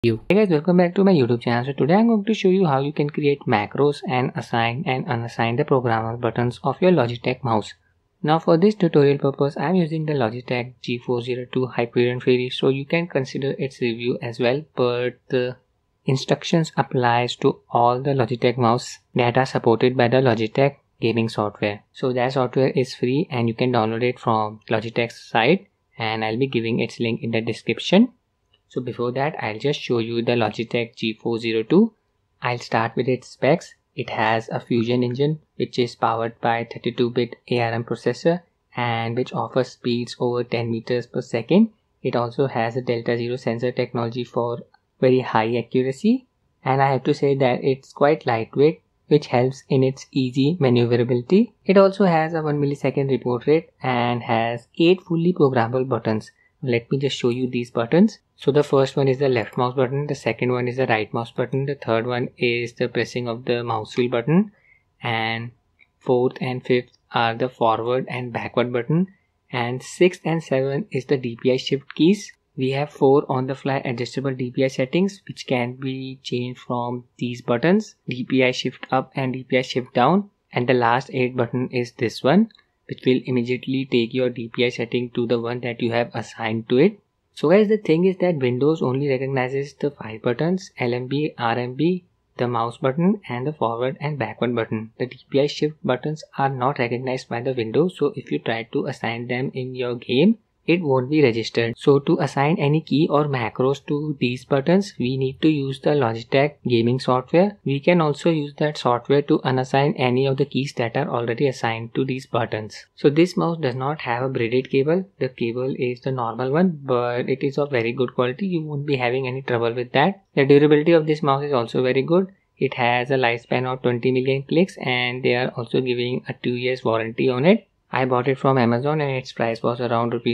Hey guys, welcome back to my YouTube channel. So today I'm going to show you how you can create macros and assign and unassign the programmable buttons of your Logitech mouse. Now for this tutorial purpose, I'm using the Logitech G402 Hyperion series, so you can consider its review as well, but the instructions applies to all the Logitech mouse that are supported by the Logitech Gaming software. So that software is free and you can download it from Logitech's site, and I'll be giving its link in the description. So before that, I'll just show you the Logitech G402. I'll start with its specs. It has a Fusion engine which is powered by 32-bit ARM processor and which offers speeds over 10 meters per second. It also has a Delta Zero sensor technology for very high accuracy, and I have to say that it's quite lightweight, which helps in its easy maneuverability. It also has a 1 millisecond report rate and has 8 fully programmable buttons. Let me just show you these buttons. So the first one is the left mouse button, the second one is the right mouse button, the third one is the pressing of the mouse wheel button, and fourth and fifth are the forward and backward button, and sixth and seventh is the DPI shift keys. We have 4 on the fly adjustable DPI settings which can be changed from these buttons, DPI shift up and DPI shift down, and the last 8 button is this one, which will immediately take your DPI setting to the one that you have assigned to it. So guys, the thing is that Windows only recognizes the 5 buttons, LMB, RMB, the mouse button and the forward and backward button. The DPI shift buttons are not recognized by the Windows, so if you try to assign them in your game, it won't be registered. So to assign any key or macros to these buttons, we need to use the Logitech Gaming software. We can also use that software to unassign any of the keys that are already assigned to these buttons. So this mouse does not have a braided cable. The cable is the normal one, but it is of very good quality. You won't be having any trouble with that. The durability of this mouse is also very good. It has a lifespan of 20 million clicks and they are also giving a 2 years warranty on it. I bought it from Amazon and its price was around rupees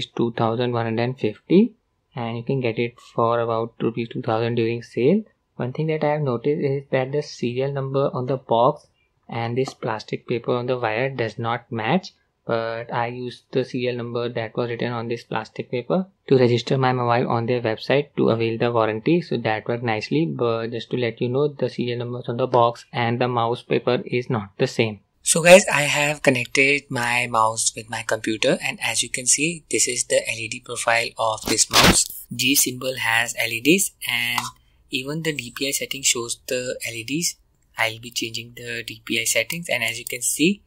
2150, and you can get it for about rupees 2000 during sale. One thing that I have noticed is that the serial number on the box and this plastic paper on the wire does not match, but I used the serial number that was written on this plastic paper to register my mobile on their website to avail the warranty, so that worked nicely. But just to let you know, the serial numbers on the box and the mouse paper is not the same. So guys, I have connected my mouse with my computer, and as you can see, this is the LED profile of this mouse. G symbol has LEDs and even the DPI setting shows the LEDs. I'll be changing the DPI settings, and as you can see,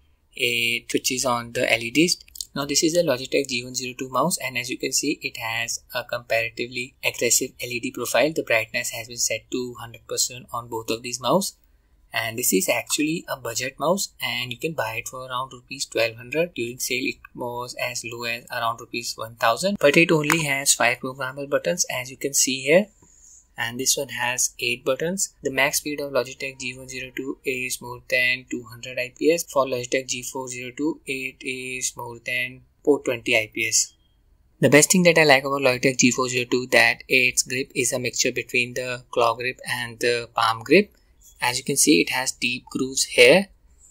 it switches on the LEDs. Now this is the Logitech G102 mouse, and as you can see, it has a comparatively aggressive LED profile. The brightness has been set to 100% on both of these mouse. And this is actually a budget mouse and you can buy it for around rupees 1200. During sale it was as low as around rupees 1000, but it only has 5 programmable buttons as you can see here, and this one has 8 buttons. The max speed of Logitech G102 is more than 200 IPS. For Logitech G402 it is more than 420 IPS. The best thing that I like about Logitech G402 that its grip is a mixture between the claw grip and the palm grip. As you can see, it has deep grooves here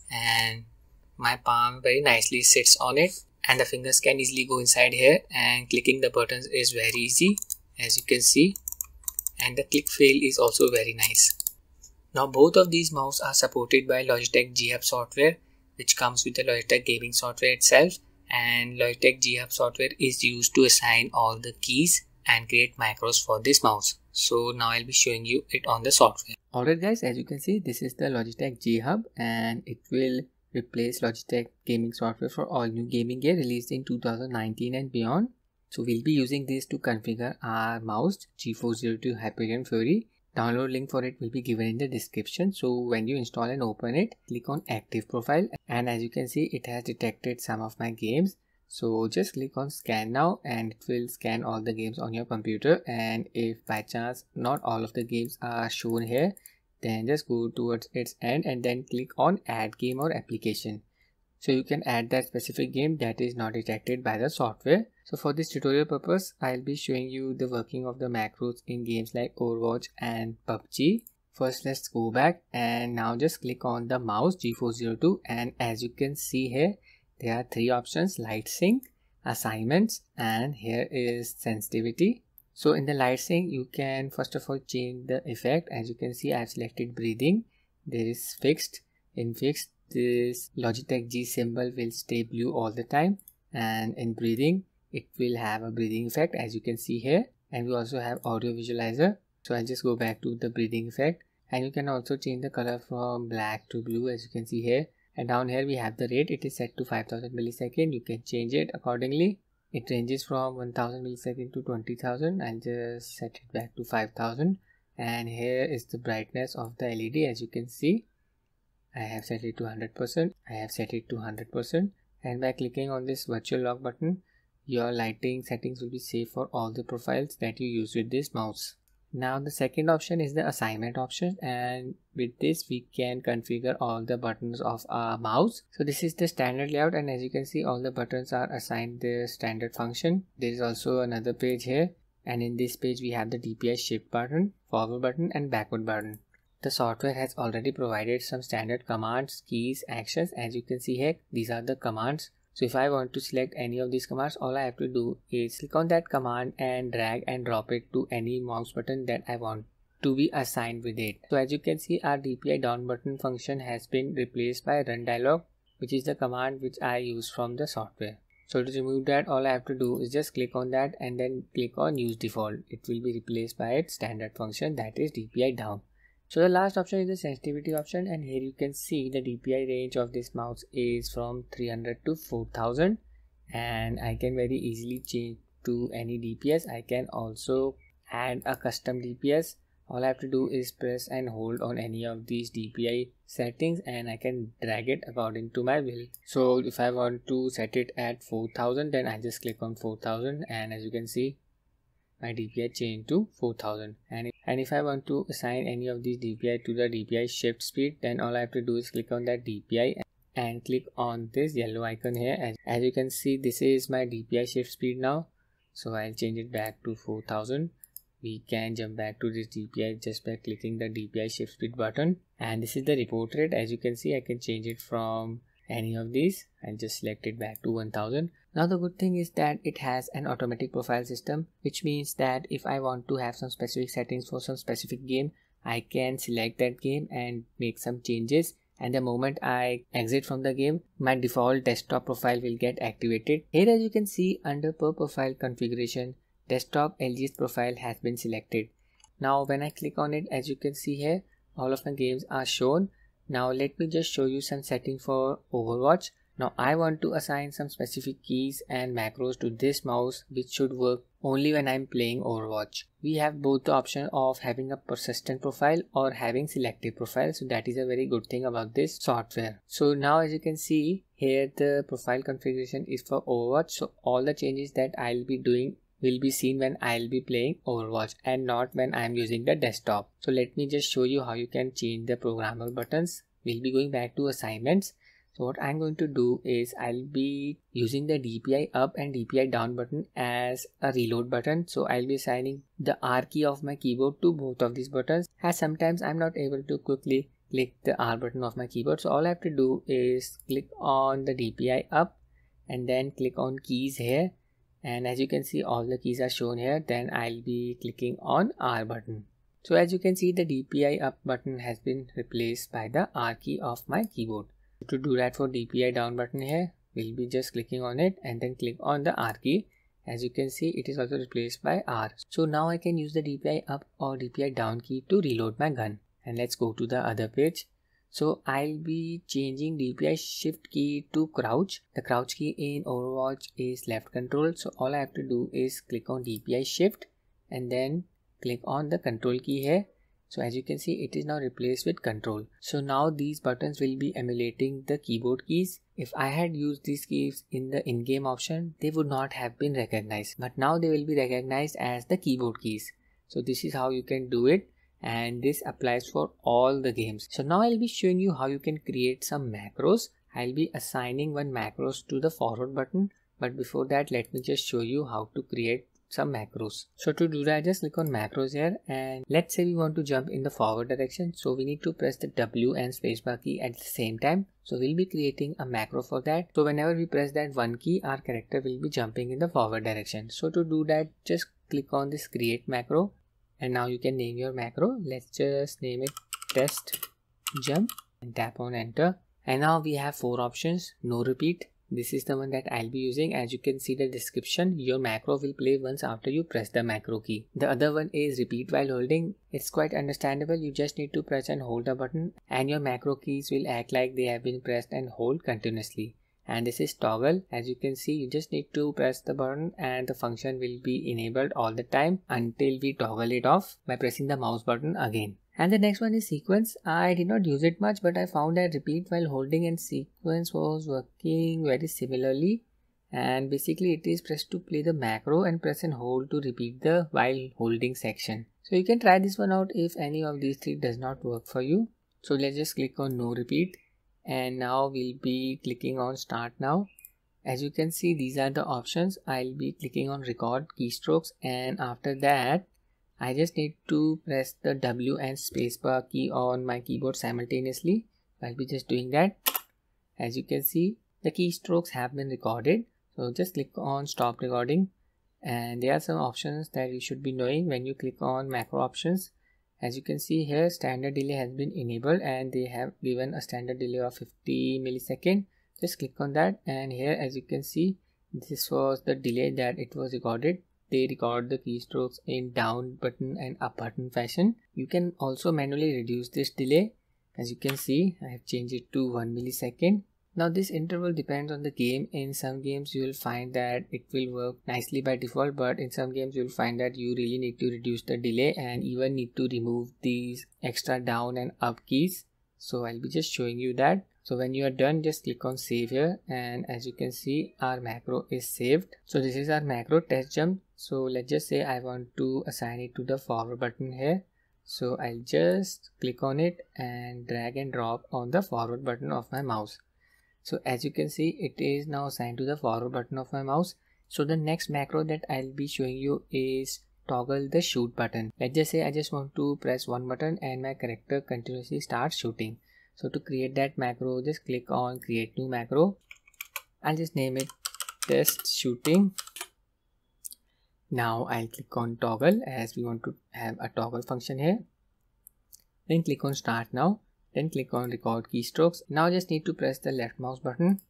and my palm very nicely sits on it, and the fingers can easily go inside here, and clicking the buttons is very easy as you can see, and the click feel is also very nice. Now both of these mouse are supported by Logitech G HUB software, which comes with the Logitech Gaming software itself, and Logitech G HUB software is used to assign all the keys and create macros for this mouse. So now I'll be showing you it on the software. Alright guys, as you can see, this is the Logitech G HUB and it will replace Logitech Gaming software for all new gaming gear released in 2019 and beyond. So we'll be using this to configure our mouse G402 Hyperion Fury. Download link for it will be given in the description. So when you install and open it, click on active profile, and as you can see, it has detected some of my games. So just click on scan now and it will scan all the games on your computer, and if by chance not all of the games are shown here, then just go towards its end and then click on add game or application. So you can add that specific game that is not detected by the software. So for this tutorial purpose, I'll be showing you the working of the macros in games like Overwatch and PUBG. First let's go back and now just click on the mouse G402, and as you can see here, there are 3 options: light sync, assignments, and here is sensitivity. So in the light sync, you can first of all change the effect. As you can see, I have selected breathing. There is fixed. In fixed, this Logitech G symbol will stay blue all the time, and in breathing it will have a breathing effect, as you can see here. And we also have audio visualizer. So I'll just go back to the breathing effect, and you can also change the color from black to blue, as you can see here. And down here we have the rate. It is set to 5000 millisecond. You can change it accordingly. It ranges from 1000 millisecond to 20,000. I'll just set it back to 5000. And here is the brightness of the LED. As you can see, I have set it to 100%. I have set it to 100%. And by clicking on this virtual lock button, your lighting settings will be saved for all the profiles that you use with this mouse. Now the second option is the assignment option, and with this we can configure all the buttons of our mouse. So this is the standard layout, and as you can see, all the buttons are assigned their standard function. There is also another page here, and in this page we have the DPI shift button, forward button and backward button. The software has already provided some standard commands, keys, actions. As you can see here, these are the commands. So if I want to select any of these commands, all I have to do is click on that command and drag and drop it to any mouse button that I want to be assigned with it. So as you can see, our DPI down button function has been replaced by run dialog, which is the command which I use from the software. So to remove that, all I have to do is just click on that and then click on use default. It will be replaced by its standard function, that is DPI down. So the last option is the sensitivity option, and here you can see the DPI range of this mouse is from 300 to 4000, and I can very easily change to any DPS. I can also add a custom DPS. All I have to do is press and hold on any of these DPI settings, and I can drag it according to my will. So if I want to set it at 4000, then I just click on 4000, and as you can see, my DPI changed to 4000. And if I want to assign any of these DPI to the DPI shift speed, then all I have to do is click on that DPI and click on this yellow icon here. As you can see, this is my DPI shift speed now. So I'll change it back to 4000. We can jump back to this DPI just by clicking the DPI shift speed button. And this is the report rate. As you can see, I can change it from any of these. I'll just select it back to 1000. Now the good thing is that it has an automatic profile system, which means that if I want to have some specific settings for some specific game, I can select that game and make some changes, and the moment I exit from the game, my default desktop profile will get activated. Here as you can see, under per profile configuration, desktop LGS profile has been selected. Now when I click on it, as you can see here, all of my games are shown. Now let me just show you some settings for Overwatch. Now I want to assign some specific keys and macros to this mouse, which should work only when I'm playing Overwatch. We have both the option of having a persistent profile or having selective profile, so that is a very good thing about this software. So now as you can see here, the profile configuration is for Overwatch, so all the changes that I'll be doing will be seen when I'll be playing Overwatch and not when I'm using the desktop. So let me just show you how you can change the programmable buttons. We'll be going back to assignments. So what I'm going to do is I'll be using the DPI up and DPI down button as a reload button. So I'll be assigning the R key of my keyboard to both of these buttons, as sometimes I'm not able to quickly click the R button of my keyboard. So all I have to do is click on the DPI up and then click on keys here. And as you can see, all the keys are shown here. Then I'll be clicking on R button. So as you can see, the DPI up button has been replaced by the R key of my keyboard. To do that for DPI down button here, we'll be just clicking on it and then click on the R key. As you can see, it is also replaced by R. So now I can use the DPI up or DPI down key to reload my gun. And let's go to the other page. So I'll be changing DPI shift key to crouch. The crouch key in Overwatch is left control. So all I have to do is click on DPI shift and then click on the control key here. So as you can see, it is now replaced with control. So now these buttons will be emulating the keyboard keys. If I had used these keys in the in-game option, they would not have been recognized. But now they will be recognized as the keyboard keys. So this is how you can do it. And this applies for all the games. So now I'll be showing you how you can create some macros. I'll be assigning one macros to the forward button. But before that, let me just show you how to create some macros. So to do that, just click on macros here, and let's say we want to jump in the forward direction. So we need to press the W and spacebar key at the same time. So we'll be creating a macro for that. So whenever we press that one key, our character will be jumping in the forward direction. So to do that, just click on this create macro, and now you can name your macro. Let's just name it test jump and tap on enter. And now we have 4 options. No repeat. This is the one that I'll be using. As you can see the description, your macro will play once after you press the macro key. The other one is repeat while holding. It's quite understandable. You just need to press and hold the button, and your macro keys will act like they have been pressed and hold continuously. And this is toggle. As you can see, you just need to press the button and the function will be enabled all the time until we toggle it off by pressing the mouse button again. And the next one is sequence. I did not use it much, but I found that repeat while holding and sequence was working very similarly. And basically it is press to play the macro and press and hold to repeat the while holding section. So you can try this one out if any of these 3 does not work for you. So let's just click on no repeat, and now we'll be clicking on start now. As you can see, these are the options. I'll be clicking on record keystrokes, and after that I just need to press the W and spacebar key on my keyboard simultaneously. I'll be just doing that. As you can see, the keystrokes have been recorded. So just click on stop recording, and there are some options that you should be knowing when you click on macro options. As you can see here, standard delay has been enabled and they have given a standard delay of 50 millisecond. Just click on that, and here as you can see, this was the delay that it was recorded. They record the keystrokes in down button and up button fashion. You can also manually reduce this delay. As you can see, I have changed it to 1 millisecond. Now this interval depends on the game. In some games you will find that it will work nicely by default, but in some games you will find that you really need to reduce the delay and even need to remove these extra down and up keys. So I'll be just showing you that. So when you are done, just click on save here, and as you can see, our macro is saved. So this is our macro test jump. So let's just say I want to assign it to the forward button here. So I'll just click on it and drag and drop on the forward button of my mouse. So as you can see, it is now assigned to the forward button of my mouse. So the next macro that I'll be showing you is toggle the shoot button. Let's just say I just want to press one button and my character continuously starts shooting. So to create that macro, just click on create new macro. I'll just name it test shooting. Now I'll click on toggle as we want to have a toggle function here. Then click on start now. Then click on record keystrokes. Now just need to press the left mouse button.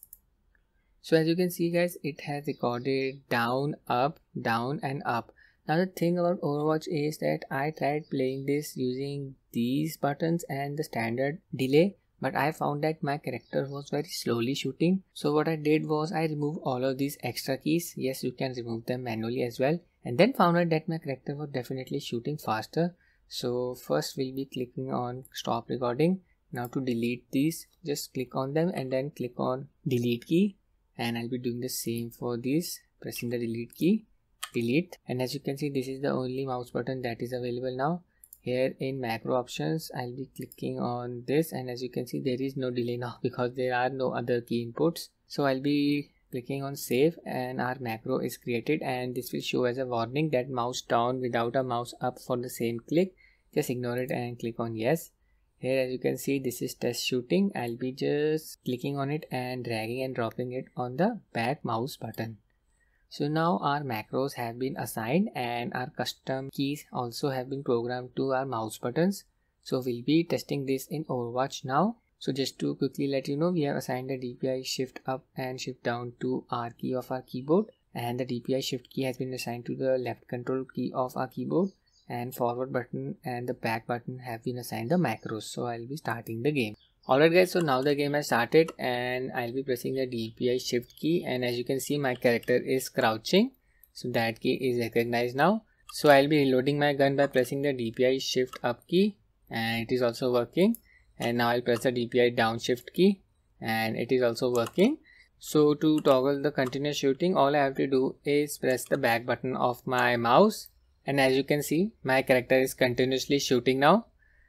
So as you can see guys, it has recorded down, up, down and up. Now the thing about Overwatch is that I tried playing this using these buttons and the standard delay, but I found that my character was very slowly shooting. So what I did was I removed all of these extra keys. Yes, you can remove them manually as well. And then found out that my character was definitely shooting faster. So first we'll be clicking on stop recording. Now to delete these, just click on them and then click on delete key. And I'll be doing the same for these, pressing the delete key. Delete, and as you can see, this is the only mouse button that is available now. Here in macro options, I'll be clicking on this, and as you can see, there is no delay now because there are no other key inputs. So I'll be clicking on save, and our macro is created, and this will show as a warning that mouse down without a mouse up for the same click. Just ignore it and click on yes. Here as you can see, this is test shooting. I'll be just clicking on it and dragging and dropping it on the back mouse button. So now our macros have been assigned and our custom keys also have been programmed to our mouse buttons. So we'll be testing this in Overwatch now. So just to quickly let you know, we have assigned the DPI shift up and shift down to R key of our keyboard, and the DPI shift key has been assigned to the left control key of our keyboard, and forward button and the back button have been assigned the macros. So I'll be starting the game. Alright guys, so now the game has started and I'll be pressing the DPI shift key, and as you can see my character is crouching, so that key is recognized now. So I'll be reloading my gun by pressing the DPI shift up key, and it is also working. And now I'll press the DPI down shift key and it is also working. So to toggle the continuous shooting, all I have to do is press the back button of my mouse, and as you can see my character is continuously shooting now.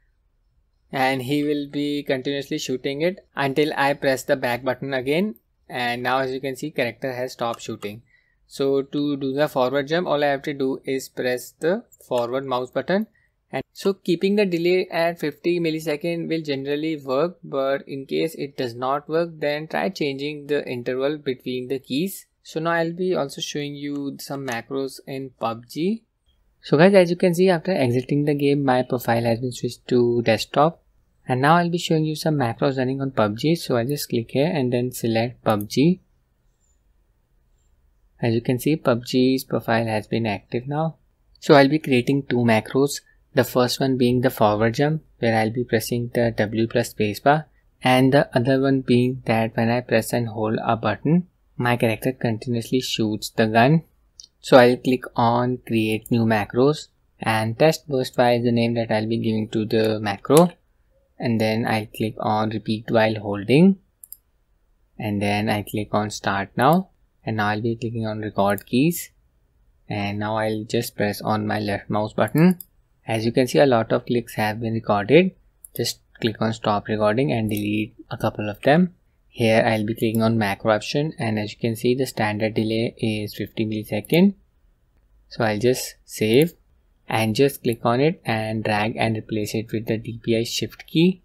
And he will be continuously shooting it until I press the back button again, and now as you can see character has stopped shooting. So to do the forward jump, all I have to do is press the forward mouse button. And so keeping the delay at 50 millisecond will generally work, but in case it does not work, then try changing the interval between the keys. So now I'll be also showing you some macros in PUBG. So guys, as you can see, after exiting the game, my profile has been switched to desktop. And now I'll be showing you some macros running on PUBG. So I'll just click here and then select PUBG. As you can see, PUBG's profile has been active now. So I'll be creating two macros. The first one being the forward jump, where I'll be pressing the W plus spacebar, and the other one being that when I press and hold a button, my character continuously shoots the gun. So I'll click on create new macros, and test burst fire is the name that I'll be giving to the macro, and then I'll click on repeat while holding, and then I click on start now, and now I'll be clicking on record keys, and now I'll just press on my left mouse button. As you can see, a lot of clicks have been recorded. Just click on stop recording and delete a couple of them. Here I'll be clicking on macro option, and as you can see, the standard delay is 50 milliseconds. So I'll just save and just click on it and drag and replace it with the DPI shift key.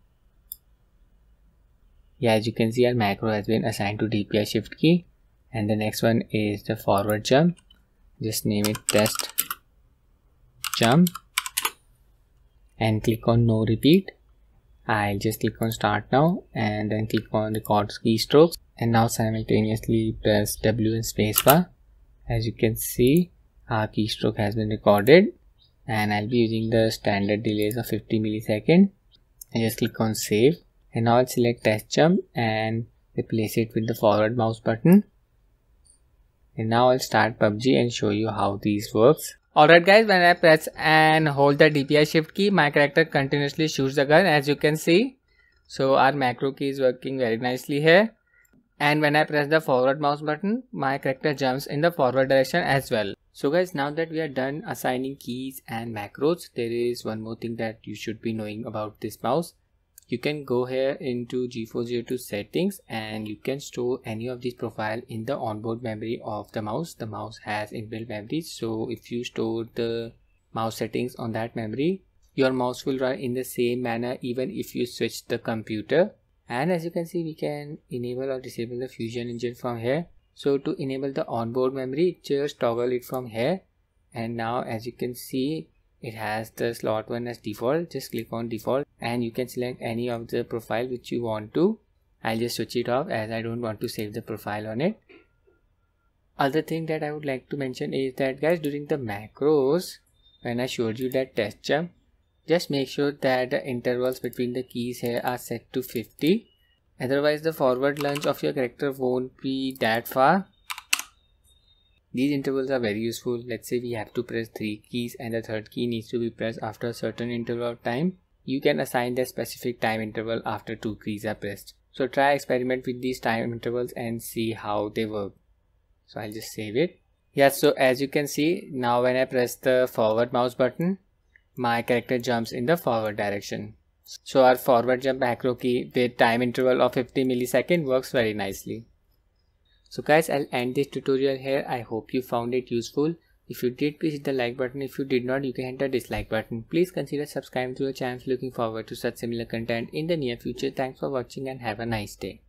Yeah, as you can see, our macro has been assigned to DPI shift key. And the next one is the forward jump. Just name it test jump. And click on no repeat. I'll just click on start now and then click on record keystrokes, and now simultaneously press W and spacebar. As you can see, our keystroke has been recorded, and I'll be using the standard delays of 50 milliseconds. I just click on save, and now I'll select test jump and replace it with the forward mouse button. And now I'll start PUBG and show you how these works. Alright guys, when I press and hold the DPI shift key, my character continuously shoots the gun, as you can see. So our macro key is working very nicely here. And when I press the forward mouse button, my character jumps in the forward direction as well. So guys, now that we are done assigning keys and macros, there is one more thing that you should be knowing about this mouse. You can go here into G402 settings and you can store any of these profile in the onboard memory of the mouse. The mouse has inbuilt memory, so if you store the mouse settings on that memory, your mouse will run in the same manner even if you switch the computer. And as you can see, we can enable or disable the Fusion engine from here. So to enable the onboard memory, just toggle it from here, and now as you can see, it has the slot 1 as default. Just click on default and you can select any of the profile which you want to. I'll just switch it off as I don't want to save the profile on it. Other thing that I would like to mention is that guys, during the macros, when I showed you that test jump, just make sure that the intervals between the keys here are set to 50. Otherwise the forward lunge of your character won't be that far. These intervals are very useful. Let's say we have to press 3 keys and the third key needs to be pressed after a certain interval of time. You can assign the specific time interval after 2 keys are pressed. So try experiment with these time intervals and see how they work. So I'll just save it. Yeah, so as you can see, now when I press the forward mouse button, my character jumps in the forward direction. So our forward jump macro key with time interval of 50 milliseconds works very nicely. So guys, I'll end this tutorial here. I hope you found it useful. If you did, please hit the like button. If you did not, you can hit the dislike button. Please consider subscribing to the channel. Looking forward to such similar content in the near future. Thanks for watching and have a nice day.